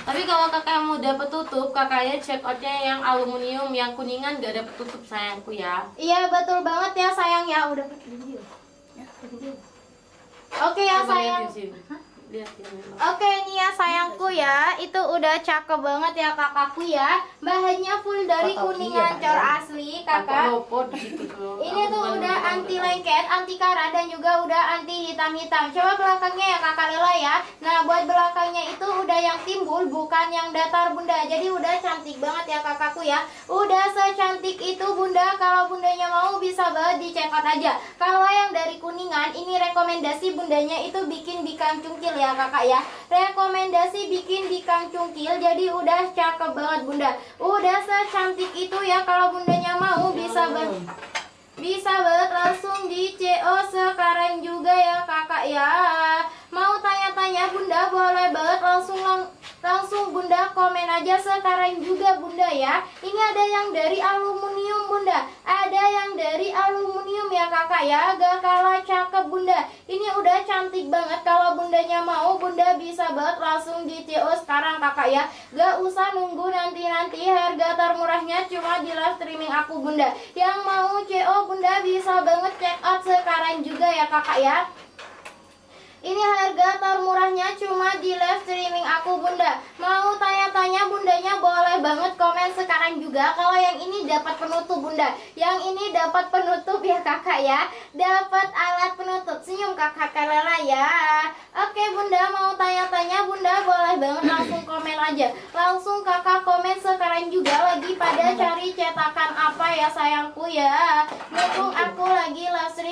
Tapi kalau kakak mau dapat tutup, kakaknya check outnya yang aluminium, yang kuningan gak dapat tutup sayangku ya. Iya betul banget ya sayang ya. Udah pakai video. Ya, pakai video. Oke ya Coba sayang. lihat di sini. Lihat ini. Oke nih ya sayangku ya, itu udah cakep banget ya kakakku ya. Bahannya full dari kuningan cor asli kakak. Lopo di situ tuh. Ini tuh udah anti lengket, anti karat, dan juga udah anti hitam-hitam. Coba belakangnya ya kakak Lela ya. Nah buat belakangnya itu udah yang timbul, bukan yang datar bunda. Jadi udah cantik banget ya kakakku ya. Udah secantik itu bunda. Kalau bundanya mau bisa banget di check out aja. Kalau yang dari kuningan ini rekomendasi bundanya itu bikin bikang cungkil ya kakak ya. Rekomendasi bikin bikang cungkil. Jadi udah cakep banget bunda. Udah secantik itu ya. Kalau bundanya mau bisa banget langsung di CO sekarang juga ya kakak ya. Mau tanya-tanya bunda boleh banget langsung bunda komen aja sekarang juga bunda ya. Ini ada yang dari aluminium bunda, ada yang dari aluminium ya kakak ya. Gak kalah cakep bunda. Ini udah cantik banget. Kalau bundanya mau bunda bisa banget langsung di CO sekarang kakak ya. Gak usah nunggu nanti-nanti, harga termurahnya cuma di live streaming aku bunda. Yang mau CO bunda bisa banget check out sekarang juga ya kakak ya. Ini harga termurahnya cuma di live streaming aku bunda. Mau tanya-tanya bundanya boleh banget komen sekarang juga. Kalau yang ini dapat penutup bunda, yang ini dapat penutup ya kakak ya. Dapat alat penutup. Senyum kakak Lela ya. Oke bunda, mau tanya-tanya bunda boleh banget langsung komen aja. Langsung kakak komen sekarang juga. Lagi pada cari cetakan apa ya sayangku ya. Mumpung aku lagi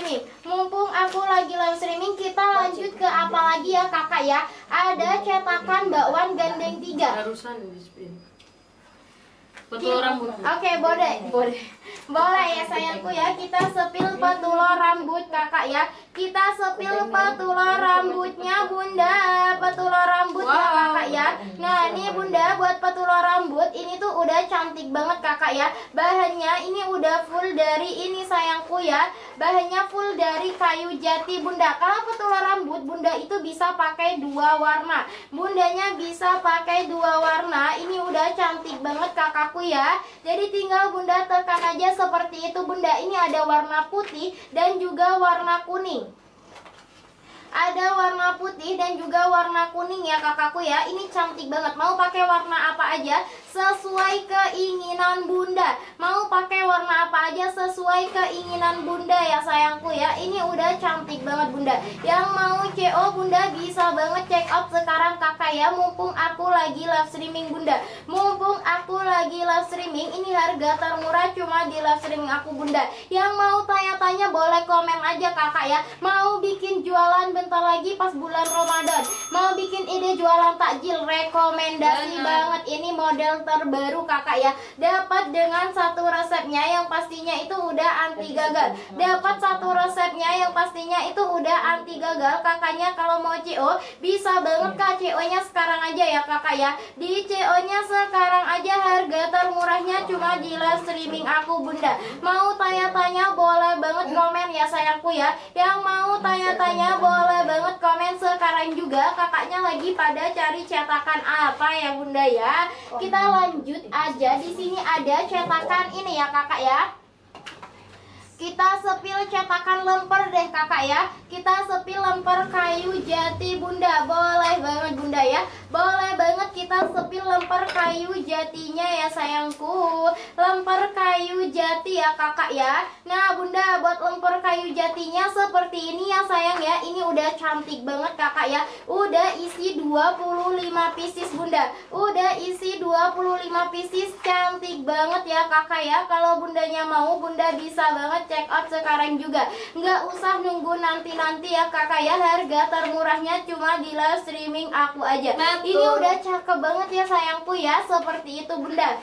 live streaming, kita lanjut ke apa lagi ya kakak ya. Ada cetakan bakwan gandeng 3. Harusan di spin. Betul rambut. Oke, boleh ya sayangku ya. Kita sepil petulor rambut kakak ya. Kita sepil petulor rambutnya bunda. Petulor rambutnya kakak ya. Nah ini bunda buat petulor rambut ini tuh udah cantik banget kakak ya. Bahannya ini udah full dari ini sayangku ya. Bahannya full dari kayu jati bunda. Kalau petulor rambut bunda itu bisa pakai 2 warna. Bundanya bisa pakai 2 warna. Ini udah cantik banget kakakku ya. Jadi tinggal bunda tekan aja seperti itu bunda. Ini ada warna putih dan juga warna kuning. Ada warna putih dan juga warna kuning ya kakakku ya. Ini cantik banget. Mau pakai warna apa aja sesuai keinginan bunda. Mau pakai warna apa aja sesuai keinginan bunda ya sayangku ya. Ini udah cantik banget bunda. Yang mau CO bunda bisa banget check out sekarang kakak ya. Mumpung aku lagi live streaming bunda. Mumpung aku lagi live streaming, ini harga termurah cuma di live streaming aku bunda. Yang mau tanya-tanya boleh komen aja kakak ya. Mau bikin jualan bentar lagi pas bulan Ramadan, mau bikin ide jualan takjil, rekomendasi banget. Ini model terbaru kakak ya. Dapat dengan satu resepnya yang pastinya itu udah anti gagal. Dapat satu resepnya yang pastinya itu udah anti gagal. Kakaknya kalau mau CO bisa banget kak. CO nya sekarang aja ya kakak ya. Di CO nya sekarang aja harga termurahnya cuma di live streaming aku bunda. Mau tanya-tanya boleh banget komen ya sayangku ya. Yang mau tanya-tanya boleh banget komen sekarang juga. Kakaknya lagi pada cari cetakan apa ya bunda ya. Kita lanjut aja. Di sini ada cetakan ini ya kakak ya. Kita sepil cetakan lemper deh kakak ya. Kita sepil lemper kayu jati bunda. Boleh banget bunda ya. Boleh banget kita sepil lemper kayu jatinya ya sayangku. Lemper kayu jati ya kakak ya. Nah bunda buat lemper kayu jatinya seperti ini ya sayang ya. Ini udah cantik banget kakak ya. Udah isi 25 pieces bunda. Udah isi 25 pieces. Cantik banget ya kakak ya. Kalau bundanya mau bunda bisa banget check out sekarang juga. Nggak usah nunggu nanti-nanti ya kakak ya. Harga termurahnya cuma di live streaming aku aja. Ini udah cakep banget ya sayangku ya. Seperti itu bunda.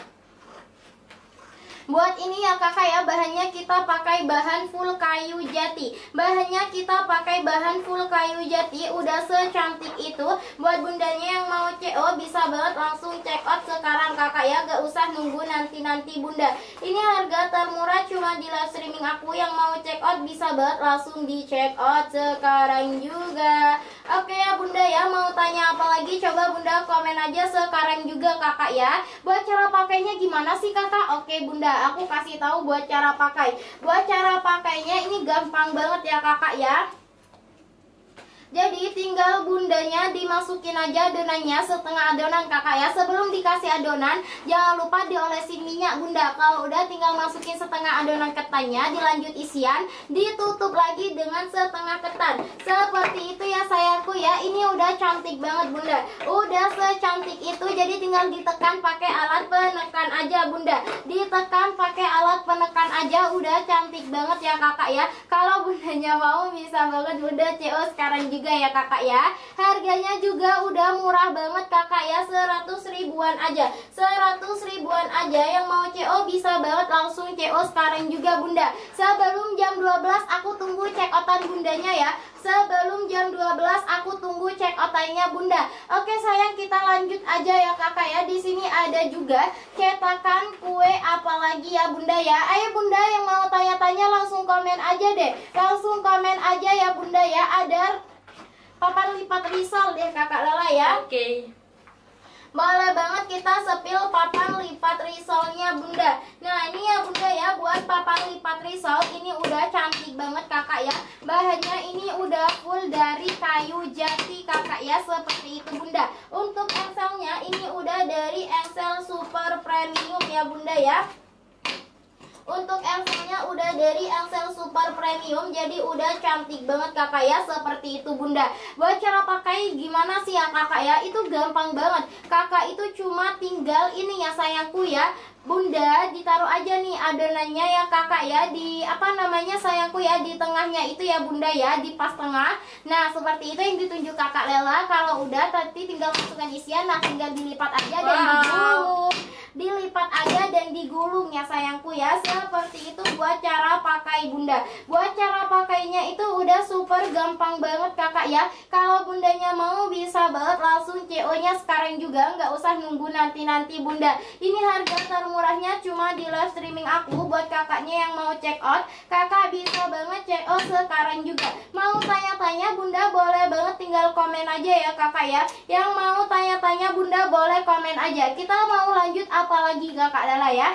Buat ini ya kakak ya, bahannya kita pakai bahan full kayu jati. Bahannya kita pakai bahan full kayu jati. Udah secantik itu. Buat bundanya yang mau CO bisa banget langsung langsung check out sekarang kakak ya, gak usah nunggu nanti-nanti bunda. Ini harga termurah cuma di live streaming aku. Yang mau check out bisa banget langsung di check out sekarang juga. Oke ya bunda ya, mau tanya apa lagi coba bunda komen aja sekarang juga kakak ya. Buat cara pakainya gimana sih kakak? Oke bunda, aku kasih tahu buat cara pakai. Buat cara pakainya ini gampang banget ya kakak ya. Jadi tinggal bundanya dimasukin aja adonannya, setengah adonan kakak ya. Sebelum dikasih adonan jangan lupa diolesin minyak bunda. Kalau udah tinggal masukin setengah adonan ketannya, dilanjut isian, ditutup lagi dengan setengah ketan. Seperti itu ya sayangku ya. Ini udah cantik banget bunda. Udah secantik itu, jadi tinggal ditekan pakai alat penekan aja bunda. Ditekan pakai alat penekan aja, udah cantik banget ya kakak ya. Kalau bundanya mau bisa banget bunda CO sekarang juga ya kakak ya. Harganya juga udah murah banget kakak ya, 100 ribuan aja. 100 ribuan aja. Yang mau CO bisa banget langsung CO sekarang juga bunda. Sebelum jam 12 aku tunggu check outan bundanya ya. Sebelum jam 12 aku tunggu check outannya bunda. Oke sayang, kita lanjut aja ya kakak ya. Di sini ada juga cetakan kue apalagi ya bunda ya. Ayo bunda yang mau tanya-tanya langsung komen aja deh. Langsung komen aja ya bunda ya. Ada papan lipat risol deh kakak Lala ya. Oke. Boleh banget kita sepil papan lipat risolnya bunda. Nah ini ya bunda ya, buat papan lipat risol ini udah cantik banget kakak ya. Bahannya ini udah full dari kayu jati kakak ya, seperti itu bunda. Untuk engselnya ini udah dari engsel super premium ya bunda ya. Untuk engselnya udah dari engsel super premium, jadi udah cantik banget kakak ya, seperti itu bunda. Buat cara pakai gimana sih ya kakak ya, itu gampang banget. Kakak itu cuma tinggal ini ya sayangku ya bunda, ditaruh aja nih adonannya ya kakak ya, di apa namanya sayangku ya, di tengahnya itu ya bunda ya, di pas tengah. Nah seperti itu yang ditunjuk kakak Lela. Kalau udah nanti tinggal masukkan isian, nah tinggal dilipat aja dan digulung. Dilipat aja dan digulung ya sayangku ya. Seperti itu buat cara pakai bunda. Buat cara pakainya itu udah super gampang banget kakak ya. Kalau bundanya mau bisa banget langsung CO nya sekarang juga, nggak usah nunggu nanti-nanti bunda. Ini harga termurahnya cuma di live streaming aku. Buat kakaknya yang mau check out, kakak bisa banget check out sekarang juga. Mau tanya-tanya bunda boleh banget tinggal komen aja ya kakak ya. Yang mau tanya-tanya bunda boleh komen aja. Kita mau lanjut apa lagi kakak Lala ya?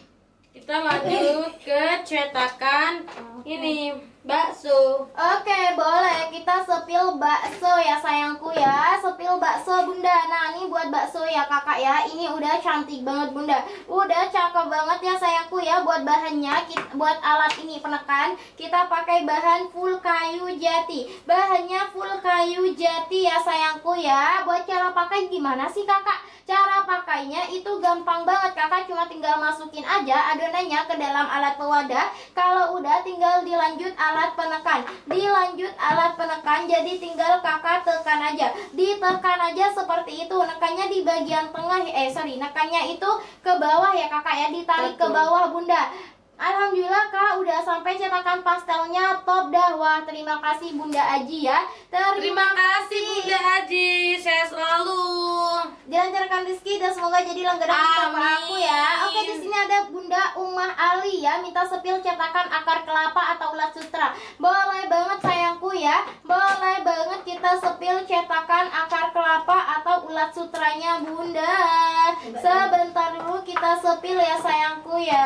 Kita lanjut ke cetakan ini bakso. Oke boleh kita sepil bakso ya sayangku ya. Sepil bakso bunda. Nah ini buat bakso ya kakak ya. Ini udah cantik banget bunda. Udah cakep banget ya sayangku ya. Buat bahannya, buat alat ini penekan, kita pakai bahan full kayu jati. Bahannya full kayu jati ya sayangku ya. Buat cara pakai gimana sih kakak? Cara pakainya itu gampang banget kakak, cuma tinggal masukin aja adonannya ke dalam alat pewadah. Kalau udah tinggal dilanjut alat penekan. Dilanjut alat penekan, jadi tinggal kakak tekan aja. Ditekan aja seperti itu. Nekannya di bagian tengah, nekannya itu ke bawah ya kakak ya, ditarik ke bawah bunda. Alhamdulillah kak udah sampai cetakan pastelnya top dah. Wah terima kasih Bunda Aji ya. Terima kasih Bunda Aji, saya selalu dilancarkan rezeki dan semoga jadi langganan bersama aku ya. Oke di sini ada Bunda Umah Ali ya, minta sepil cetakan akar kelapa atau ulat sutra. Boleh banget sayangku ya. Boleh banget kita sepil cetakan akar kelapa atau ulat sutranya bunda. Sebentar dulu kita sepil ya sayangku ya.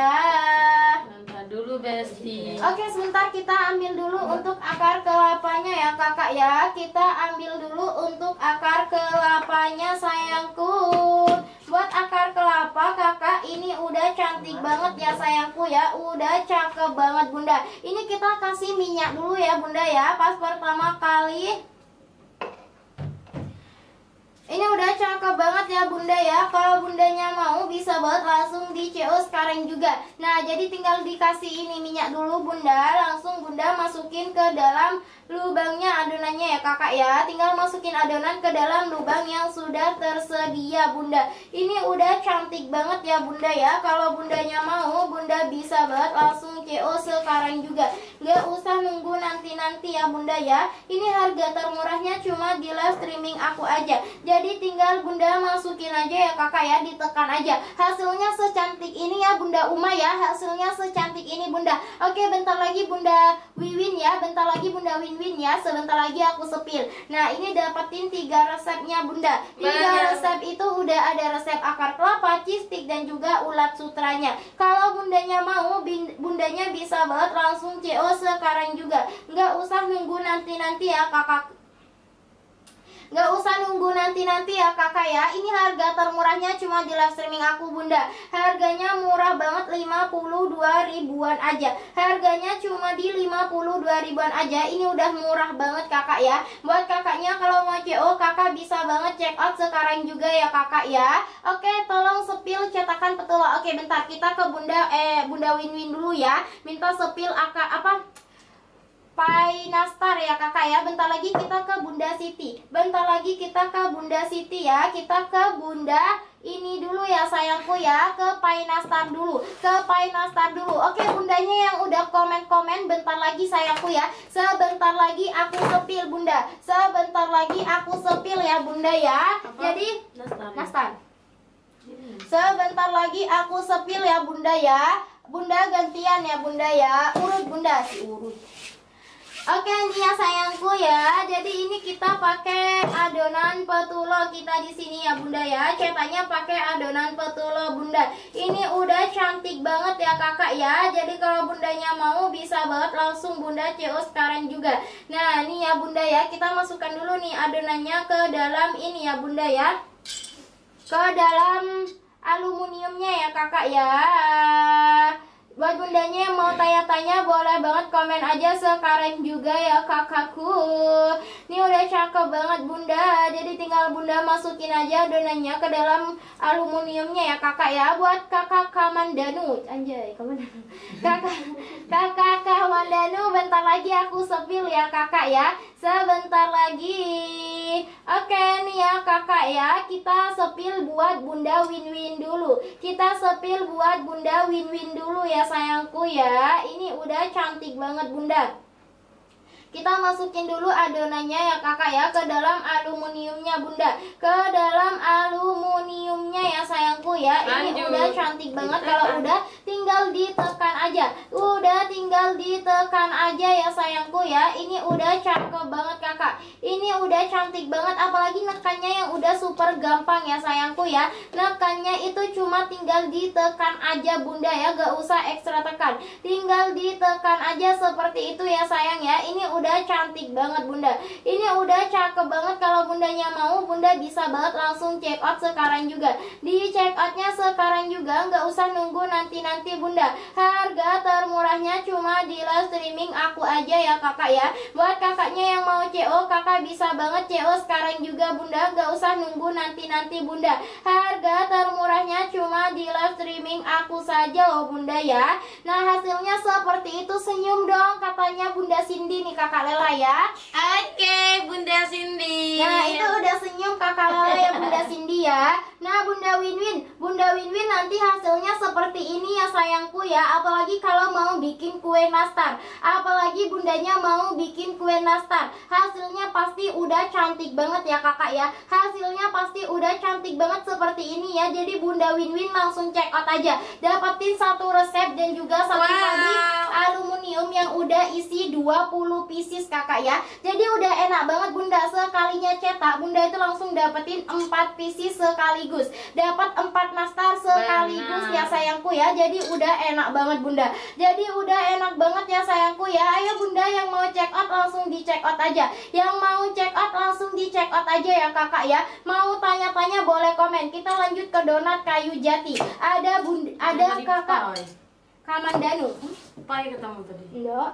Bentar dulu Besti. Oke sebentar kita ambil dulu untuk akar kelapanya ya kakak ya. Kita ambil dulu untuk akar kelapanya sayangku. Buat akar kelapa kakak ini udah cantik banget ya sayangku ya. Udah cakep banget bunda. Ini kita kasih minyak dulu ya bunda ya, pas pertama kali. Ini udah cakep banget ya bunda ya. Kalau bundanya mau bisa bisa banget langsung di CO sekarang juga. Nah, jadi tinggal dikasih ini minyak dulu bunda. Langsung bunda masukin ke dalam lubangnya adonannya ya kakak ya. Tinggal masukin adonan ke dalam lubang yang sudah tersedia bunda. Ini udah cantik banget ya bunda ya. Kalau bundanya mau, bunda bisa banget langsung CO sekarang juga. Gak usah nunggu nanti-nanti ya bunda ya. Ini harga termurahnya cuma di live streaming aku aja. Jadi tinggal bunda masukin aja ya kakak ya, ditekan aja. Hasilnya secantik ini ya bunda Uma ya. Hasilnya secantik ini bunda. Oke, bentar lagi bunda Wiwin ya. Bentar lagi bunda Win ya, sebentar lagi aku sepil. Nah, ini dapetin 3 resepnya bunda. 3 resep itu udah ada resep akar kelapa, cheese stick, dan juga ulat sutranya. Kalau bundanya mau, bundanya bisa banget langsung CO sekarang juga. Nggak usah nunggu nanti-nanti ya kakak. Nggak usah nunggu nanti-nanti ya kakak ya. Ini harga termurahnya cuma di live streaming aku bunda. Harganya murah banget, 52 ribuan aja. Harganya cuma di 52 ribuan aja. Ini udah murah banget kakak ya. Buat kakaknya kalau mau CO, kakak bisa banget check out sekarang juga ya kakak ya. Oke, tolong sepil cetakan petula. Oke, bentar, kita ke bunda Win dulu ya. Minta sepil Pai Nastar ya kakak ya. Bentar lagi kita ke Bunda Siti. Bentar lagi kita ke Bunda Siti ya. Kita ke Bunda ini dulu ya sayangku ya. Ke Pai Nastar dulu. Ke Pai Nastar dulu. Oke, bundanya yang udah komen-komen, bentar lagi sayangku ya. Sebentar lagi aku sepil bunda. Sebentar lagi aku sepil ya bunda ya. Jadi Nastar. Sebentar lagi aku sepil ya bunda ya. Bunda gantian ya bunda ya. Urut bunda sih urut. Oke nih ya sayangku ya. Jadi ini kita pakai adonan petulo kita di sini ya bunda ya. Cetaknya pakai adonan petulo bunda. Ini udah cantik banget ya kakak ya. Jadi kalau bundanya mau bisa banget langsung bunda CO sekarang juga. Nah nih ya bunda ya, kita masukkan dulu nih adonannya ke dalam ini ya bunda ya. Ke dalam aluminiumnya ya kakak ya. Buat bundanya yang mau tanya-tanya boleh banget komen aja sekarang juga ya kakakku. Ini udah cakep banget bunda. Jadi tinggal bunda masukin aja adonannya ke dalam aluminiumnya ya kakak ya. Buat kakak Kamandanu. Anjay, Kamandanu. Kakak Kamandanu, bentar lagi aku sepil ya kakak ya. Sebentar lagi. Oke nih ya kakak ya. Kita sepil buat bunda Win dulu. Kita sepil buat bunda Win dulu ya sayangku ya. Ini udah cantik banget bunda. Kita masukin dulu adonannya ya kakak ya ke dalam aluminiumnya bunda. Ke dalam aluminiumnya ya sayangku ya. Ini udah cantik banget. Kalau udah tinggal ditekan aja. Udah tinggal ditekan aja ya sayangku ya. Ini udah cakep banget kakak. Ini udah cantik banget. Apalagi nekannya yang udah super gampang ya sayangku ya. Nekannya itu cuma tinggal ditekan aja bunda ya. Gak usah ekstra tekan. Tinggal ditekan aja seperti itu ya sayang ya. Ini udah cantik banget bunda. Ini udah cakep banget. Kalau bundanya mau, bunda bisa banget langsung check out sekarang juga. Di check outnya sekarang juga. Nggak usah nunggu nanti-nanti bunda. Harga termurahnya cuma di live streaming aku aja ya kakak ya. Buat kakaknya yang mau CO, kakak bisa banget CO sekarang juga bunda. Nggak usah nunggu nanti-nanti bunda. Harga termurahnya cuma di live streaming aku saja loh bunda ya. Nah hasilnya seperti itu. Senyum dong katanya bunda Cindy nih kakak Lela ya. Oke, Bunda Cindy. Nah itu udah senyum kakak Lela ya bunda Cindy ya. Nah bunda Bunda Win nanti hasilnya seperti ini ya sayangku ya. Apalagi kalau mau bikin kue nastar. Apalagi bundanya mau bikin kue nastar. Hasilnya pasti udah cantik banget ya kakak ya. Hasilnya pasti udah cantik banget seperti ini ya. Jadi bunda Win langsung check out aja. Dapetin satu resep dan juga satu tadi aluminium yang udah isi 20 pieces kakak ya. Jadi udah enak banget bunda. Sekalinya cetak bunda itu langsung dapetin 4 pieces sekaligus. Dapat 4 nastar sekaligus ya sayangku ya. Jadi udah enak banget bunda. Jadi udah enak banget ya sayangku ya. Ayo bunda yang mau check out langsung di check out aja. Yang mau check out langsung di check out aja ya kakak ya. Mau tanya-tanya boleh komen. Kita lanjut ke donat kayu jati. Ada kakak Kamandanu. Pai ketemu tadi. Enggak.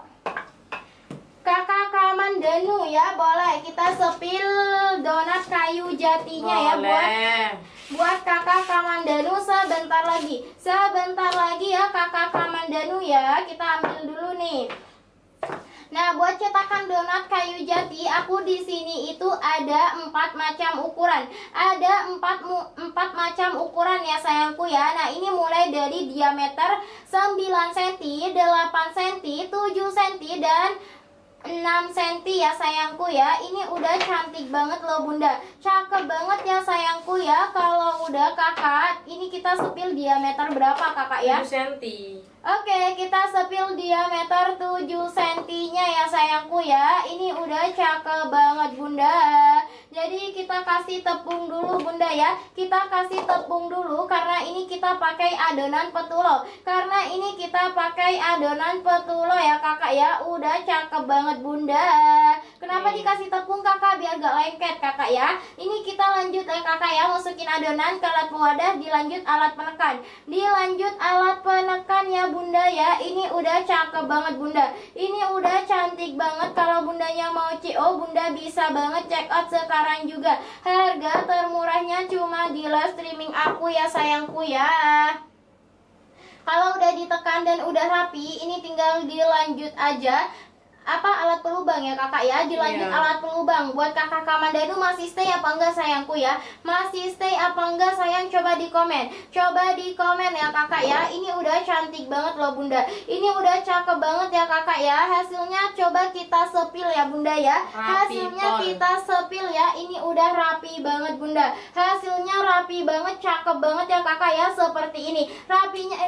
Kakak Kamandanu ya, boleh kita sepil donat kayu jatinya ya buat kakak Kamandanu. Sebentar lagi. Sebentar lagi ya kakak Kamandanu ya. Kita ambil dulu nih. Nah, buat cetakan donat kayu jati, aku di sini itu ada 4 macam ukuran. Ada 4 macam ukuran ya sayangku ya. Nah, ini mulai dari diameter 9 cm, 8 cm, 7 cm, dan 6 cm ya sayangku ya. Ini udah cantik banget loh bunda. Cakep banget ya sayangku ya. Kalau udah kakak, ini kita sepil diameter berapa kakak ya? 7 cm. Oke, kita sepil diameter 7 cm-nya ya sayangku ya. Ini udah cakep banget bunda. Jadi kita kasih tepung dulu bunda ya. Kita kasih tepung dulu karena ini kita pakai adonan petulo. Karena ini kita pakai adonan petulo ya kakak ya. Udah cakep banget bunda. Kenapa dikasih tepung kakak? Biar gak lengket kakak ya. Ini kita lanjut ya kakak ya. Masukin adonan ke alat pewadah, dilanjut alat penekan. Dilanjut alat penekan ya bunda ya. Ini udah cakep banget bunda. Ini udah cantik banget. Kalau bundanya mau CO, bunda bisa banget check out sekarang juga. Harga termurahnya cuma di live streaming aku ya sayangku ya. Kalau udah ditekan dan udah rapi, ini tinggal dilanjut aja alat pelubang ya kakak ya. Dilanjut alat pelubang. Buat kakak Kamandanu masih stay apa enggak sayangku ya? Masih stay apa enggak sayang? Coba di komen. Coba di komen ya kakak ya. Ini udah cantik banget loh bunda. Ini udah cakep banget ya kakak ya. Hasilnya coba kita sepil ya bunda ya. Hasilnya kita sepil ya. Ini udah rapi banget bunda. Hasilnya rapi banget, cakep banget ya kakak ya. Seperti ini. Rapinya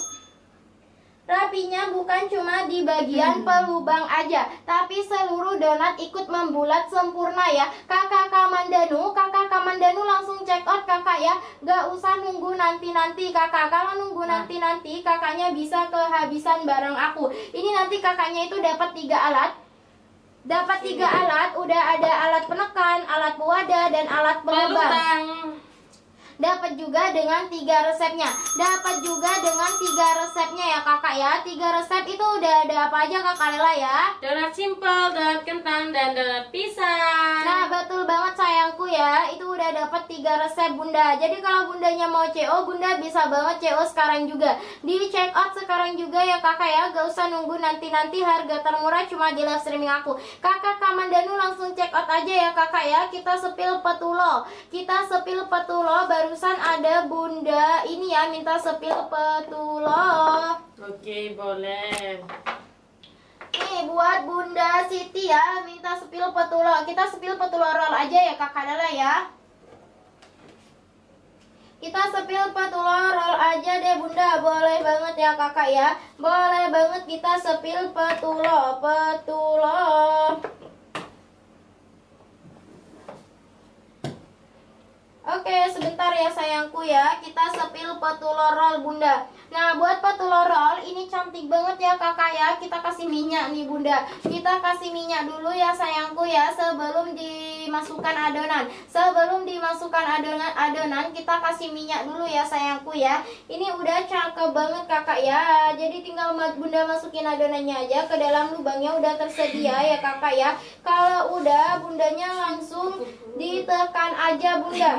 Rapinya bukan cuma di bagian pelubang aja, tapi seluruh donat ikut membulat sempurna ya. Kakak Kamandanu langsung check out kakak ya. Gak usah nunggu nanti-nanti kakak. Kalau nunggu nanti-nanti kakaknya bisa kehabisan barang aku. Ini nanti kakaknya itu dapat 3 alat. Dapat 3 alat, udah ada alat penekan, alat pewadah, dan alat pelubang. Dapat juga dengan 3 resepnya. Dapat juga dengan 3 resepnya ya kakak ya. 3 resep itu udah ada apa aja kakak Lela ya? Donat simpel, donat kentang, dan donat pisang. Nah betul banget sayangku ya. Itu udah dapat 3 resep bunda. Jadi kalau bundanya mau CO, bunda bisa banget CO sekarang juga. Di check out sekarang juga ya kakak ya. Gak usah nunggu nanti-nanti. Harga termurah cuma di live streaming aku. Kakak Kamandanu langsung check out aja ya kakak ya. Kita sepil petulo. Kita sepil petulo. Barusan ada bunda ini ya minta sepil petulo. Oke, boleh. Nih buat bunda Siti ya minta sepil petulo. Kita sepil petulo roll aja ya kakak Lela ya. Kita sepil petulo roll aja deh bunda. Boleh banget ya kakak ya. Boleh banget kita sepil petulo. Oke, sebentar ya sayangku ya. Kita sepil petulo roll bunda. Nah, buat petulo roll ini cantik banget ya kakak ya. Kita kasih minyak nih bunda. Kita kasih minyak dulu ya sayangku ya sebelum dimasukkan adonan. Sebelum dimasukkan adonan kita kasih minyak dulu ya sayangku ya. Ini udah cakep banget kakak ya. Jadi tinggal bunda masukin adonannya aja ke dalam lubangnya udah tersedia ya kakak ya. Kalau udah bundanya langsung ditekan aja bunda.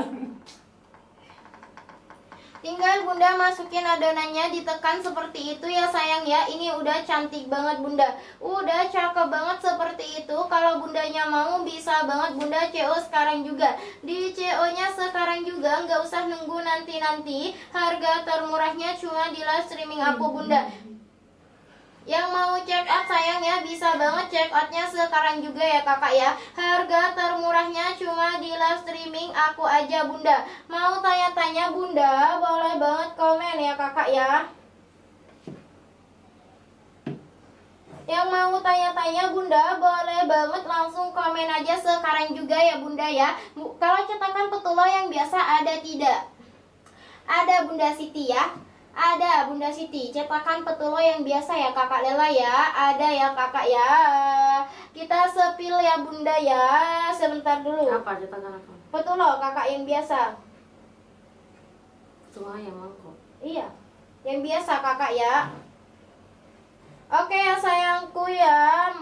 Tinggal bunda masukin adonannya, ditekan seperti itu ya sayang ya. Ini udah cantik banget bunda. Udah cakep banget seperti itu. Kalau bundanya mau bisa banget bunda CO sekarang juga. Di CO nya sekarang juga, nggak usah nunggu nanti-nanti. Harga termurahnya cuma di live streaming aku bunda. Yang mau check out sayang ya bisa banget check outnya sekarang juga ya kakak ya. Harga termurahnya cuma di live streaming aku aja bunda. Mau tanya-tanya bunda boleh banget komen ya kakak ya. Yang mau tanya-tanya bunda boleh banget langsung komen aja sekarang juga ya bunda ya. Kalau cetakan petulo yang biasa ada tidak? Ada bunda Siti ya. Ada bunda Siti, cetakan petulo yang biasa ya kakak Lela ya. Ada ya kakak ya. Kita sepil ya bunda ya. Sebentar dulu. Apa cetakan apa? Petulo kakak yang biasa. Petulo yang mangkok. Iya, yang biasa kakak ya. Oke ya sayangku ya.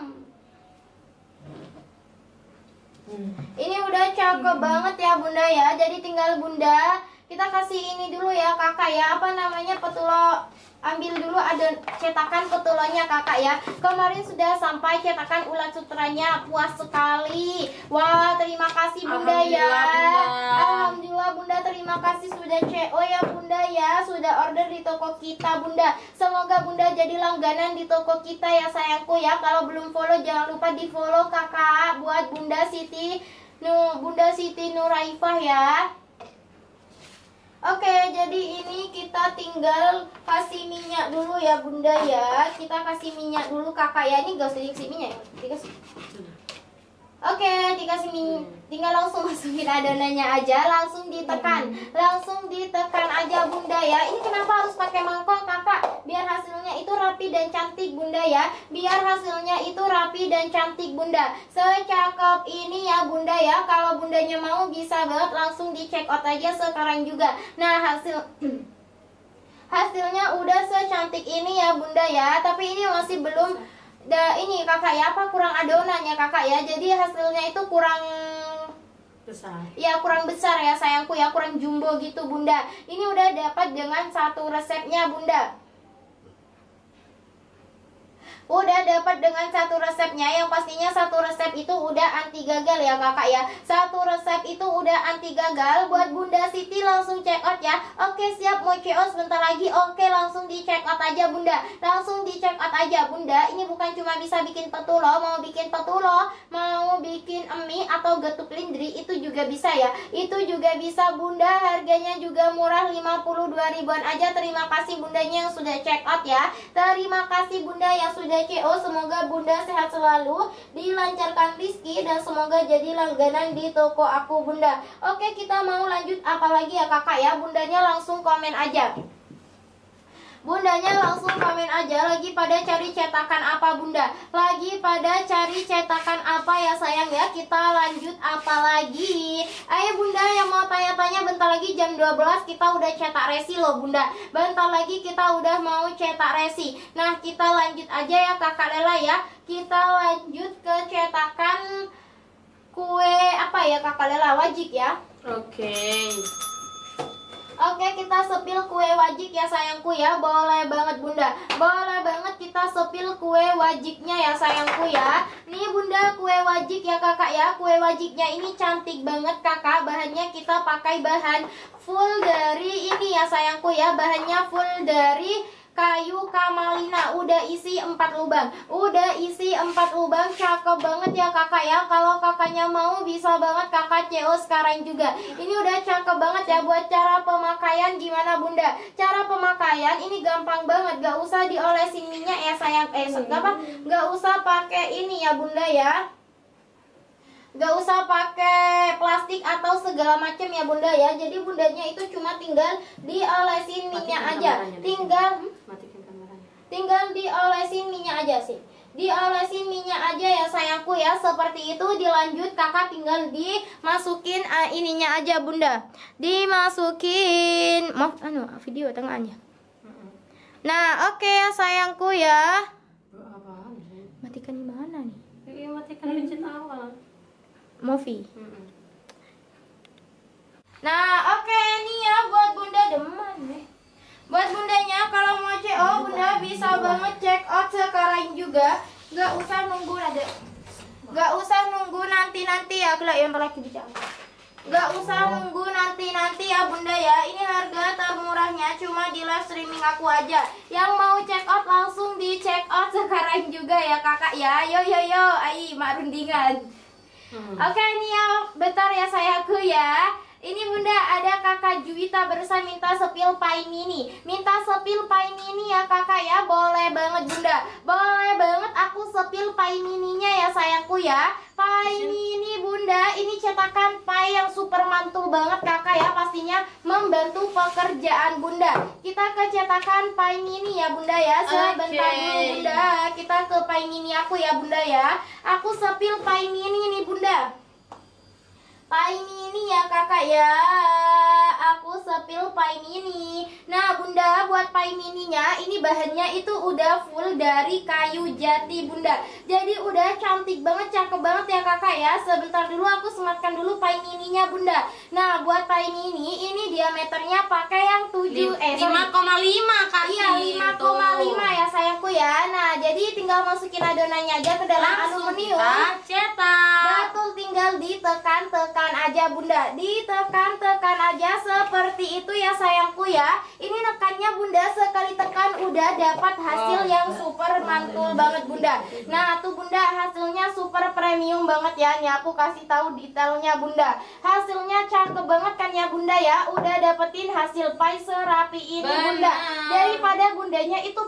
Ini udah cakep banget ya bunda ya. Jadi tinggal bunda kita kita kasih ini dulu ya kakak ya, apa namanya, petulo. Ambil dulu ada cetakan petulonya kakak ya. Kemarin sudah sampai cetakan ulat sutranya, puas sekali. Wah, terima kasih bunda ya. Alhamdulillah bunda, terima kasih sudah CO ya bunda ya, sudah order di toko kita bunda. Semoga bunda jadi langganan di toko kita ya sayangku ya. Kalau belum follow jangan lupa di follow kakak, buat bunda Siti Nuraifah ya. Oke, jadi ini kita tinggal kasih minyak dulu ya bunda ya. Kita kasih minyak dulu kakak ya. Ini gak usah dikasih minyak ya, dikasih. Oke, dikasih minyak. Tinggal langsung masukin adonannya aja, langsung ditekan aja bunda ya. Ini kenapa harus pakai mangkok kakak? Biar hasilnya itu rapi dan cantik bunda ya. Biar hasilnya itu rapi dan cantik bunda. Secakep ini ya bunda ya. Kalau bundanya mau bisa banget langsung di check out aja sekarang juga. Nah, hasilnya udah secantik ini ya bunda ya. Tapi ini masih belum ini kakak ya, apa kurang adonannya kakak ya. Jadi hasilnya itu kurang besar. Ya, kurang besar ya sayangku ya, kurang jumbo gitu bunda. Ini udah dapat dengan satu resepnya bunda. Udah dapat dengan satu resepnya, yang pastinya satu resep itu udah anti gagal ya kakak ya. Satu resep itu udah anti gagal. Buat bunda Siti langsung check out ya. Oke siap, mau CO sebentar lagi. Oke, langsung di check out aja bunda. Langsung di check out aja bunda. Ini bukan cuma bisa bikin petulo, mau bikin mie atau getuk lindri itu juga bisa ya. Itu juga bisa bunda, harganya juga murah, 52 ribuan aja. Terima kasih bundanya yang sudah check out ya. Terima kasih bunda yang sudah CO. Semoga bunda sehat selalu, dilancarkan rezeki, dan semoga jadi langganan di toko aku bunda. Oke, kita mau lanjut apa lagi ya kakak ya. Bundanya langsung komen aja. Bundanya langsung komen aja, lagi pada cari cetakan apa bunda? Lagi pada cari cetakan apa ya sayang ya? Kita lanjut apa lagi? Ayo bunda yang mau tanya-tanya, bentar lagi jam 12 kita udah cetak resi loh bunda. Bentar lagi kita udah mau cetak resi. Nah, kita lanjut aja ya kakak Lela ya. Kita lanjut ke cetakan kue apa ya kakak Lela, wajik ya. Oke, kita sepil kue wajik ya sayangku ya. Boleh banget bunda, boleh banget kita sepil kue wajiknya ya sayangku ya. Nih bunda, kue wajik ya kakak ya. Kue wajiknya ini cantik banget kakak. Bahannya kita pakai bahan full dari ini ya sayangku ya. Bahannya full dari kayu kamalina, udah isi 4 lubang. Udah isi 4 lubang, cakep banget ya kakak ya. Kalau kakaknya mau bisa banget kakak CO sekarang juga. Ini udah cakep banget ya. Buat cara pemakaian gimana bunda? Cara pemakaian ini gampang banget, gak usah diolesin minyak ya sayang. Gak usah pakai ini ya bunda ya. Gak usah pakai plastik atau segala macam ya bunda ya. Jadi bundanya itu cuma tinggal diolesin minyak aja. Tinggal diolesin minyak aja sih. Diolesin minyak aja ya sayangku ya. Seperti itu. Dilanjut kakak tinggal dimasukin ininya aja bunda. Dimasukin, maaf video tengahnya. Nah, oke ya sayangku ya. Matikan di mana nih? Matikan pencet awal. Movie. Nah, oke nih ya buat bunda demen nih. Buat bundanya kalau mau CO, bunda bisa banget check out sekarang juga. Gak usah nunggu nanti ya. Kalau yang lagi bicara. Gak usah nunggu nanti ya bunda ya. Ini harga termurahnya cuma di live streaming aku aja. Yang mau check out langsung di check out sekarang juga ya kakak ya. Yo ayi mak rundingan. Oke nih ya, bentar ya sayangku ya. Ini bunda ada kakak Juwita Bersa minta sepil pai mini. Minta sepil pai mini ya kakak ya. Boleh banget bunda, boleh banget aku sepil pai mininya ya sayangku ya. Pai mini bunda, ini cetakan pai yang super mantul banget kakak ya. Pastinya membantu pekerjaan bunda. Kita ke cetakan pai mini ya bunda ya. Sebentar dulu bunda, kita ke pai mini aku ya bunda ya. Aku sepil pai mini nih bunda. Pai mini ya kakak ya. aku sepil pie mini. Nah bunda, buat pie mininya ini bahannya itu udah full dari kayu jati bunda. Jadi udah cantik banget, cakep banget ya kakak ya. Sebentar dulu aku sematkan dulu pie mininya bunda. Nah buat pie mini ini diameternya pakai yang 5,5 kak. Iya 5,5 ya sayangku ya. Nah jadi tinggal masukin adonannya aja ke dalam aluminium. Kita cetak. Betul, tinggal ditekan-tekan aja bunda. Ditekan-tekan aja seperti itu ya sayangku ya. Ini nekannya bunda, sekali tekan udah dapat hasil yang super mantul banget bunda. Nah tuh bunda, hasilnya super premium banget ya. Nih aku kasih tahu detailnya bunda. Hasilnya cakep banget kan ya bunda ya. Udah dapetin hasil pie serapi ini bunda. Daripada bundanya itu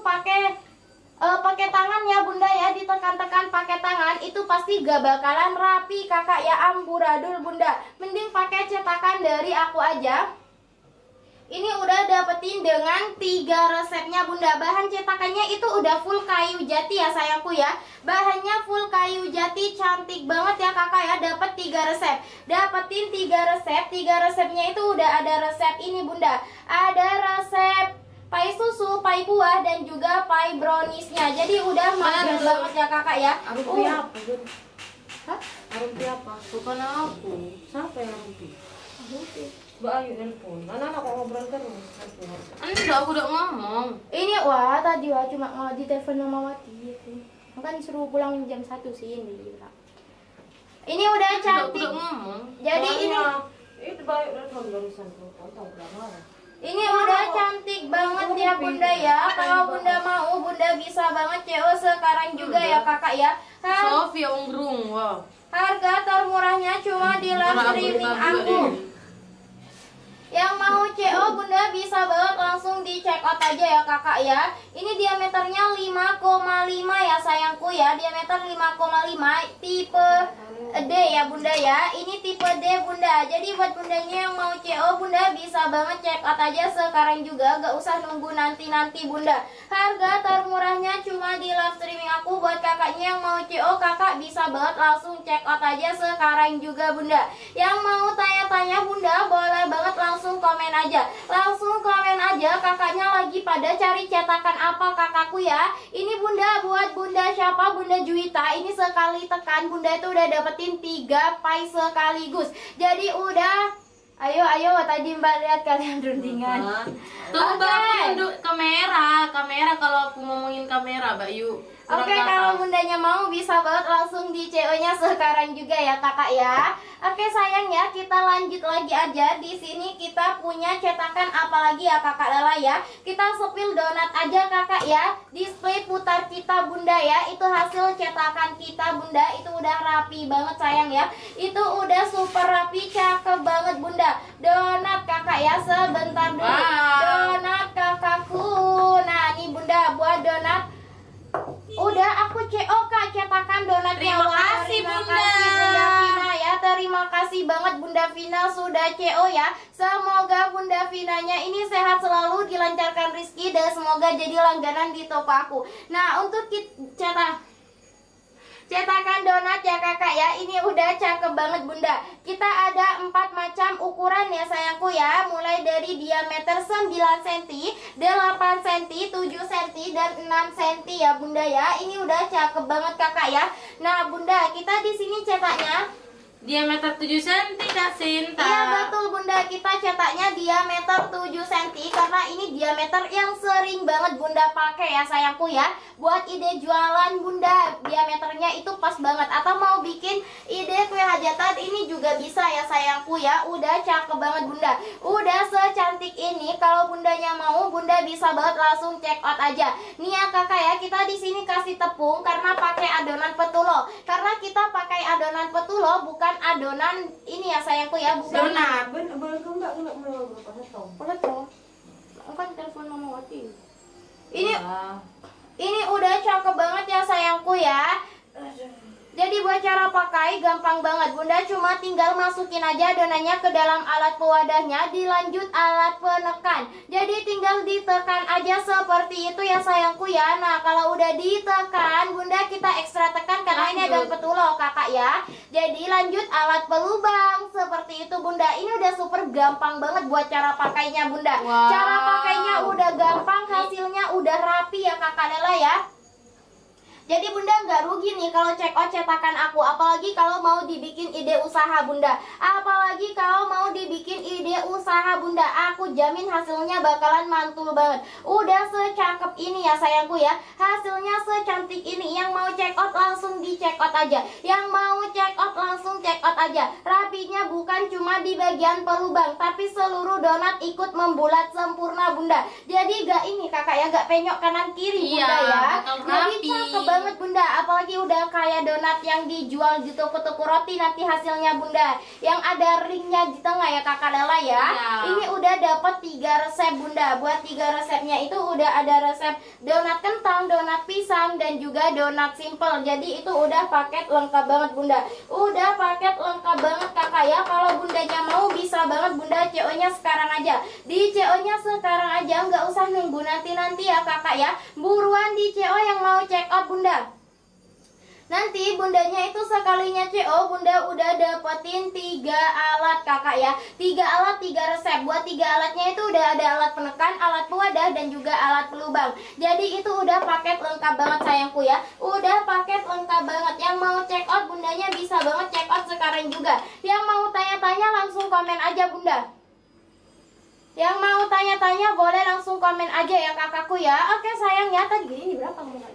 pakai tangan ya bunda ya, ditekan-tekan pakai tangan itu pasti gak bakalan rapi kakak ya, amburadul bunda. Mending pakai cetakan dari aku aja. Ini udah dapetin dengan 3 resepnya bunda. Bahan cetakannya itu udah full kayu jati ya sayangku ya. Bahannya full kayu jati, cantik banget ya kakak ya. Dapat 3 resep. Dapetin 3 resep. 3 resepnya itu udah ada resep ini bunda. Ada resep pai susu, pai buah, dan juga pai browniesnya. Jadi udah mager banget ya kakak ya. Arumpi apa? Hah? Arumpi apa? Bukan aku. Siapa yang arumpi? Mbak Ayu nelpon. Anak-anak kok ngobrol terus. Enggak, aku udah ngomong. Ini wah tadi wah cuma mau di telepon sama Wati itu. Kan suruh pulang jam 1 sih ini. Ini udah cantik. Udah ngomong. Jadi ini itu baik udah tulisan tuh. Tahu berapa? ini udah cantik banget ya bunda ya. Kalau bunda mau, bunda bisa banget CO sekarang juga ya kakak ya. Sofia Unggrung, wow. Harga termurahnya cuma di live streaming aku. Yang mau CO bunda bisa banget langsung di check out aja ya kakak ya. Ini diameternya 5,5 ya sayangku ya. Diameter 5,5 tipe D ya bunda ya. Ini tipe D bunda. Jadi buat bundanya yang mau CO bunda bisa banget check out aja sekarang juga. Gak usah nunggu nanti-nanti bunda. Harga termurahnya cuma di live streaming aku. Buat kakaknya yang mau CO, kakak bisa banget langsung check out aja sekarang juga bunda. Yang mau tanya-tanya bunda boleh banget langsung komen aja. Langsung komen aja kakaknya lagi pada cari cetakan apa kakakku ya. Ini bunda buat bunda siapa? Bunda Juwita. Ini sekali tekan bunda itu udah dapetin 3 pie sekaligus. Jadi udah ayo tadi mbak lihat kalian rundingan. Tuh mbak aku nunduk kamera kalau aku ngomongin kamera mbak Yu. Oke, kalau bundanya mau bisa banget langsung di CO nya sekarang juga ya kakak ya. Oke sayang ya, kita lanjut lagi aja. Di sini kita punya cetakan apa lagi ya kakak Lala ya. Kita sepil donat aja kakak ya. Display putar kita bunda ya. Itu hasil cetakan kita bunda. Itu udah rapi banget sayang ya. Itu udah super rapi, cakep banget bunda. Donat kakak ya, sebentar dulu. Donat kakakku. Nah nih bunda buat donat. Udah aku CO kak cetakan donatnya. Terima kasih bunda Vina ya. Terima kasih banget bunda Vina sudah CO ya. Semoga bunda Vinanya ini sehat selalu, dilancarkan rezeki, dan semoga jadi langganan di toko aku. Nah untuk cetakan donat ya kakak ya. Ini udah cakep banget bunda. Kita ada 4 macam ukuran ya sayangku ya. Mulai dari diameter 9 cm, 8 cm, 7 cm, dan 6 cm ya bunda ya. Ini udah cakep banget kakak ya. Nah bunda, kita di sini cetaknya diameter 7 cm Kak Sinta. Iya betul bunda, kita cetaknya diameter 7 cm karena ini diameter yang sering banget bunda pakai ya sayangku ya. Buat ide jualan bunda, diameternya itu pas banget. Atau mau bikin ide kue hajatan ini juga bisa ya sayangku ya. Udah cakep banget bunda. Udah secantik ini, kalau bundanya mau bunda bisa banget langsung check out aja. Nih ya kakak ya, kita di sini kasih tepung karena pakai adonan petulo. Karena kita pakai adonan petulo bukan adonan ini ya sayangku ya, bukan donat. Kan telepon mama Wati. Ini udah cakep banget ya sayangku ya. Jadi buat cara pakai gampang banget bunda, cuma tinggal masukin aja adonannya ke dalam alat pewadahnya, dilanjut alat penekan. Jadi tinggal tinggal ditekan aja seperti itu ya sayangku ya. Nah kalau udah ditekan bunda kita ekstra tekan karena ini ada petulo kakak ya. Jadi lanjut alat pelubang seperti itu bunda. Ini udah super gampang banget buat cara pakainya bunda. Cara pakainya udah gampang, hasilnya udah rapi ya kakak Dela ya. Jadi bunda nggak rugi nih kalau check out cetakan aku. Apalagi kalau mau dibikin ide usaha bunda. Apalagi kalau mau dibikin ide usaha bunda. Aku jamin hasilnya bakalan mantul banget. Udah secakep ini ya sayangku ya. Hasilnya secantik ini. Yang mau check out langsung di check out aja. Yang mau check out langsung check out aja. Rapinya bukan cuma di bagian pelubang, tapi seluruh donat ikut membulat sempurna bunda. Jadi gak ini kakak ya, gak penyok kanan kiri bunda ya. Jadi cakep banget bunda, apalagi udah kayak donat yang dijual di toko-toko roti nanti hasilnya bunda, yang ada ringnya di tengah ya kakak Dela ya. Ini udah dapat 3 resep bunda. Buat 3 resepnya itu udah ada resep donat kentang, donat pisang, dan juga donat simple. Jadi itu udah paket lengkap banget bunda. Udah paket lengkap banget kakak ya. Kalau bundanya mau bisa banget bunda CO nya sekarang aja. Di CO nya sekarang aja, nggak usah nunggu nanti ya kakak ya. Buruan di CO yang mau check out bunda. Nanti bundanya itu sekalinya CO bunda udah dapetin 3 alat kakak ya. 3 alat 3 resep. Buat 3 alatnya itu udah ada alat penekan, alat pewadah, dan juga alat pelubang. Jadi itu udah paket lengkap banget sayangku ya. Udah paket lengkap banget. Yang mau check out bundanya bisa banget check out sekarang juga. Yang mau tanya-tanya langsung komen aja bunda. Yang mau tanya-tanya boleh langsung komen aja ya kakakku ya. Oke sayang ya, tadi ini berapa ngomongnya?